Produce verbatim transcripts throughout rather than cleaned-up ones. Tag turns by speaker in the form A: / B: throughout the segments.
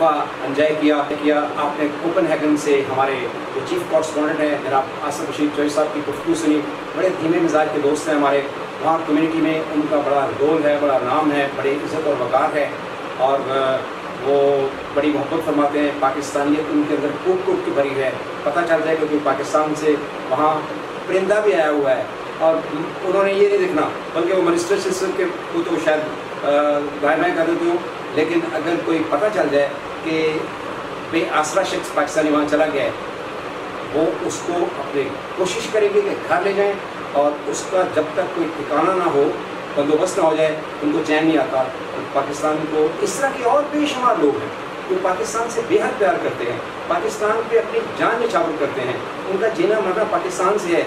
A: वक्फा अंजाय किया किया आपने कोपनहेगन से हमारे जो चीफ कॉरेस्पॉन्डेंट हैं जनाब आसिफ रशीद चौधरी साहब की गुफ्तगू सुनी। बड़े धीमे मिजाज के दोस्त हैं हमारे, वहाँ कम्युनिटी में उनका बड़ा रोल है, बड़ा नाम है, बड़ी इज़्ज़त और वक़ार है और वो बड़ी मोहब्बत फरमाते हैं। पाकिस्तानियत उनके अंदर कूट कूट की भरी है। पता चल जाए क्योंकि पाकिस्तान से वहाँ परिंदा भी आया हुआ है और उन्होंने ये नहीं देखना, बल्कि वो मिनिस्टर सिस्टम के को तो शायद गायब कर देती हूँ, लेकिन अगर कोई पता चल जाए कि बे आसरा शख्स पाकिस्तानी वहाँ चला गया है, वो उसको अपने कोशिश करेंगे कि घर ले जाएं और उसका जब तक कोई ठिकाना ना हो, बंदोबस्त ना हो जाए, उनको चैन नहीं आता। पाकिस्तान को इस तरह के और बेशुमार लोग हैं जो पाकिस्तान से बेहद प्यार करते हैं, पाकिस्तान पे अपनी जान निछावर करते हैं, उनका जीना मरना पाकिस्तान से है।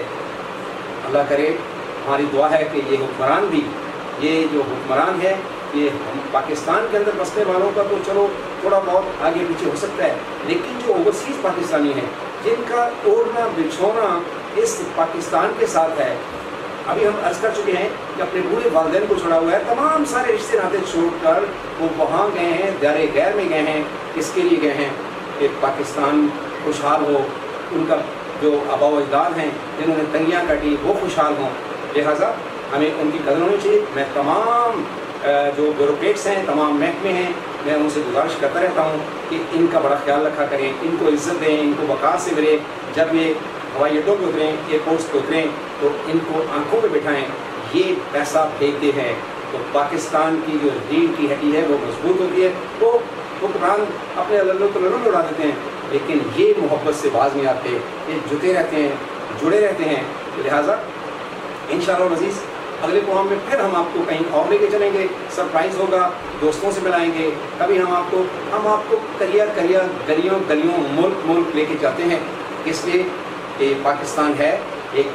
A: अल्लाह करे, हमारी दुआ है कि ये हुक्मरान भी, ये जो हुक्मरान है, ये हम पाकिस्तान के अंदर बसने वालों का तो चलो थोड़ा बहुत आगे पीछे हो सकता है, लेकिन जो ओवरसीज़ पाकिस्तानी हैं जिनका ओढ़ना बिछोना इस पाकिस्तान के साथ है, अभी हम अर्ज़ कर चुके हैं कि अपने बूढ़े वालिदैन को छोड़ा हुआ है, तमाम सारे रिश्ते नाते छोड़कर वो वहाँ गए हैं, दायरे गैर में गए हैं। किसके लिए गए हैं? कि पाकिस्तान खुशहाल हो, उनका जो आबा व अजदाद हैं जिन्होंने तंगियाँ काटी वो खुशहाल हों। लिहाजा हमें उनकी कदर होनी चाहिए। मैं तमाम जो ब्यूरोक्रेट्स हैं, तमाम महकमे हैं, मैं उनसे गुजारिश करता रहता हूँ कि इनका बड़ा ख्याल रखा करें, इनको इज़्ज़त दें, इनको वक़ार से मिले। जब ये हवाई अड्डों पर उतरें, एयरपोर्ट्स पर उतरें, तो इनको आंखों पे बिठाएं। ये पैसा फेंकते हैं तो पाकिस्तान की जो रीढ़ की हड्डी है वो मजबूत होती है। वो हुक्मरान अपने अल्लाह तल्लू में उड़ा देते हैं, लेकिन ये मोहब्बत से बाज नहीं आते, ये जुटे रहते हैं, जुड़े रहते हैं। लिहाजा इंशाअल्लाह अज़ीज़ अगले प्रोग्राम में फिर हम आपको कहीं और लेके चलेंगे, सरप्राइज़ होगा, दोस्तों से मिलाएंगे। कभी हम आपको हम आपको करियर करियर गलियों गलियों मुल्क मुल्क लेके जाते हैं। इसलिए कि पाकिस्तान है एक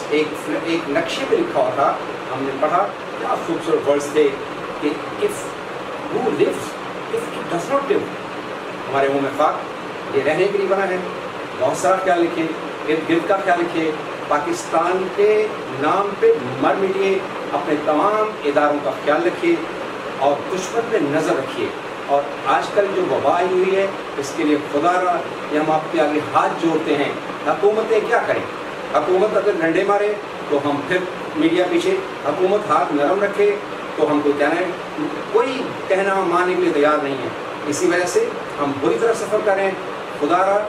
A: एक एक नक्शे पे लिखा हुआ था, हमने पढ़ा, क्या खूबसूरत वर्ड्स थे कि if who lives if it does not live, हमारे मुँह में खाक, ये रहने के लिए बना है। बहुत सारा ख्याल रखिए, इर्द गिर्द का ख्याल रखिए, पाकिस्तान के नाम पे मर मिटिए, अपने तमाम इदारों का ख्याल रखिए और दुश्मन पे नज़र रखिए। और आजकल जो वबा आई हुई है, इसके लिए खुदा रहा ये हम आपके आगे हाथ जोड़ते हैं। हुकूमतें क्या करें? हुकूमत अगर डंडे मारे तो हम फिर मीडिया पीछे, हुकूमत हाथ नरम रखे तो हमको कहना है, कोई कहना मानने के लिए तैयार नहीं है। इसी वजह से हम बुरी तरह सफ़र करें। खुदा रहा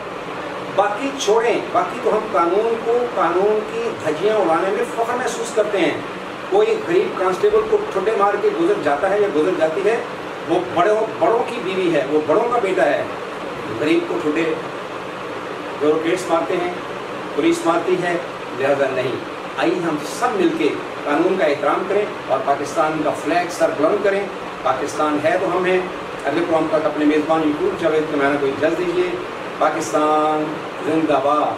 A: बाकी छोड़ें, बाकी तो हम कानून को, कानून की धज्जियाँ उड़ाने में फ़ख्र महसूस करते हैं। कोई गरीब कांस्टेबल को ठुड्डे मार के गुजर जाता है या गुजर जाती है, वो बड़ों बड़ों की बीवी है, वो बड़ों का बेटा है। गरीब को ठुड्डे ब्यूरोक्रेट्स मारते हैं, पुलिस मारती है। लिहाजा नहीं, आइए हम सब मिलके कानून का एहतराम करें और पाकिस्तान का फ्लैग सर बुलंद करें। पाकिस्तान है तो हम हैं। अगले प्रोग्राम तक अपने मेज़बान यूट्यूब जावेद के मैंने को इजाज़त दीजिए। पाकिस्तान जिंदाबाद।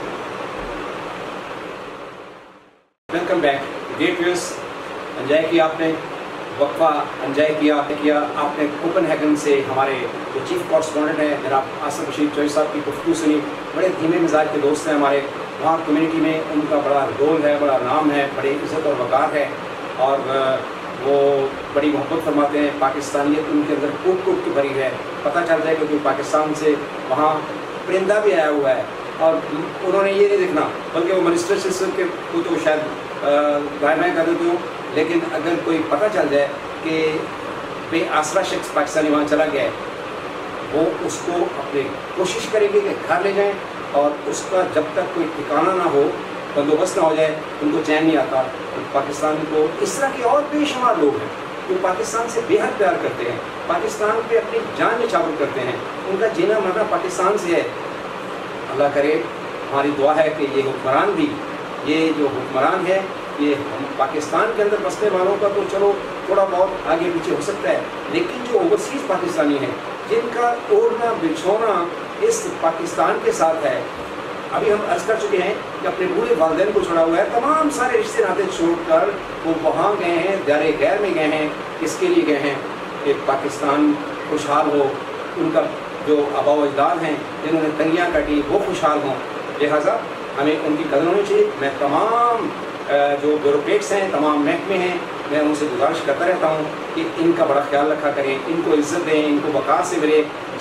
A: Welcome back dear viewers. Enjoy किया आपने, वक्फा एंजॉय किया किया आपने कोपनहेगन से हमारे जो चीफ कॉरेस्पॉन्डेंट हैं जनाब आसिफ रशीद चौधरी साहब की गुफ्तगू सुनी। बड़े धीमे मिजाज के दोस्त हैं हमारे, वहाँ कम्युनिटी में उनका बड़ा रोल है, बड़ा नाम है, बड़ी इज़्ज़त और वक़ार है और वो बड़ी मोहब्बत फरमाते हैं। पाकिस्तानियत उनके अंदर कूट कूट की भरी है। पता चल जाए क्योंकि पाकिस्तान से वहाँ परिंदा भी आया हुआ है और उन्होंने ये नहीं देखना, बल्कि वो मिनिस्टर सिस्टम के को तो शायद गायब कर देती हूँ, लेकिन अगर कोई पता चल जाए कि बे आसरा शख्स पाकिस्तानी वहाँ चला गया है, वो उसको अपने कोशिश करेंगे कि घर ले जाएं और उसका जब तक कोई ठिकाना ना हो, बंदोबस्त ना हो जाए, उनको चैन नहीं आता। पाकिस्तान को इस तरह के और बेशुमार लोग हैं जो पाकिस्तान से बेहद प्यार करते हैं, पाकिस्तान पे अपनी जान निछावर करते हैं, उनका जीना मरना पाकिस्तान से है। अल्लाह करे, हमारी दुआ है कि ये हुक्मरान भी, ये जो हुक्मरान है, ये हम पाकिस्तान के अंदर बसने वालों का तो चलो थोड़ा बहुत आगे पीछे हो सकता है, लेकिन जो ओवरसीज़ पाकिस्तानी हैं जिनका ओढ़ना बिछोना इस पाकिस्तान के साथ है, अभी हम अर्ज़ कर चुके हैं कि अपने बूढ़े वालिदैन को छोड़ा हुआ है, तमाम सारे रिश्ते नाते छोड़कर वो वहाँ गए हैं, दायरे गैर में गए हैं। किसके लिए गए हैं? कि पाकिस्तान खुशहाल हो, उनका जो आबा व अजदाद हैं जिन्होंने तंगियाँ काटी वो खुशहाल हों। लिहाजा हमें उनकी कदर होनी चाहिए। मैं तमाम जो ब्यूरोक्रेट्स हैं, तमाम महकमे हैं, मैं उनसे गुजारिश करता रहता हूँ कि इनका बड़ा ख्याल रखा करें, इनको इज़्ज़त दें, इनको वक़ार से मिले।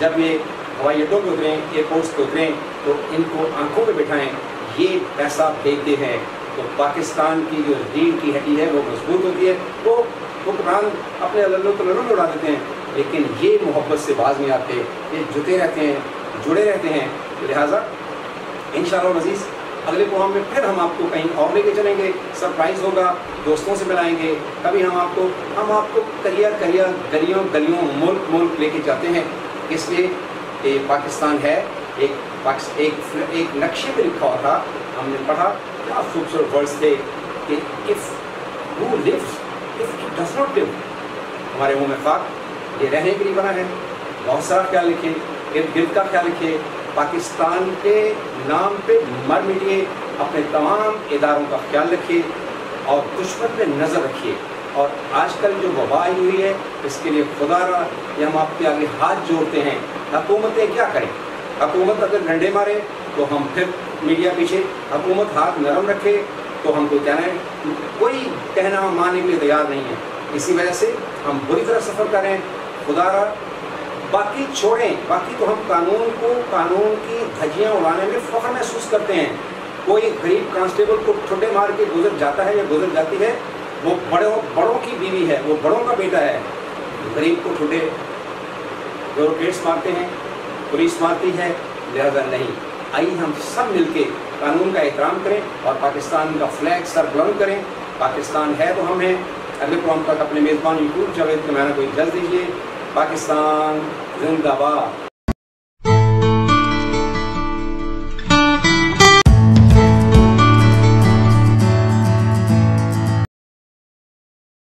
A: जब ये हवाई अड्डों पे उतरें, एयरपोर्ट्स पे उतरें, तो इनको आंखों पे बिठाएं, ये पैसा भेजते हैं तो पाकिस्तान की जो रीढ़ की हड्डी है वो मजबूत होती है। वो हुक्मरान अपने लल्लों को लल्लों में उड़ा देते हैं, लेकिन ये मोहब्बत से बाज नहीं आते, ये जुटे रहते हैं, जुड़े रहते हैं। लिहाजा इंशाअल्लाह अज़ीज़ अगले प्रोग्राम में फिर हम आपको कहीं और लेके चलेंगे, सरप्राइज़ होगा, दोस्तों से मिलाएंगे, कभी हम आपको हम आपको करियर करियर गलियों गलियों मुल्क मुल्क लेके जाते हैं। इसलिए ये पाकिस्तान है, एक एक एक नक्शे पे लिखा हुआ था, हमने पढ़ा, क्या खूबसूरत वर्ड्स थे कि if who lives if it does not live, हमारे मुँह में खाक, ये रहने के लिए बना है। बहुत सारा ख्याल रखिए, इर्द गिर्द का ख्याल रखिए, पाकिस्तान के नाम पे मर मिटिए, अपने तमाम इदारों का ख्याल रखिए और दुश्मन पे नज़र रखिए। और आजकल जो वबा आई हुई है, इसके लिए खुदारा ये हम आपके आगे हाथ जोड़ते हैं। हुकूमतें क्या करें? हुकूमत अगर डंडे मारे तो हम फिर मीडिया पीछे, हुकूमत हाथ नरम रखे तो हम कोई कहना है, कोई कहना मानने के लिए तैयार नहीं है। इसी वजह से हम बुरी तरह सफ़र करें। खुदारा बाकी छोड़ें, बाकी तो हम कानून को, कानून की धज्जियाँ उड़ाने में फ़ख्र महसूस करते हैं। कोई गरीब कांस्टेबल को ठुड्डे मार के गुजर जाता है या गुजर जाती है, वो बड़ों बड़ों की बीवी है, वो बड़ों का बेटा है। गरीब को ठुड्डे ब्यूरोक्रेट्स मारते हैं, पुलिस मारती है। लिहाजा नहीं, आइए हम सब मिलके कानून का एहतराम करें और पाकिस्तान का फ्लैग सर बुलंद करें। पाकिस्तान है तो हम हैं। अगले प्रोग्राम तक अपने मेज़बान यूट्यूब जावेद के मैंने को इजाज़त दीजिए। पाकिस्तान जिंदाबाद।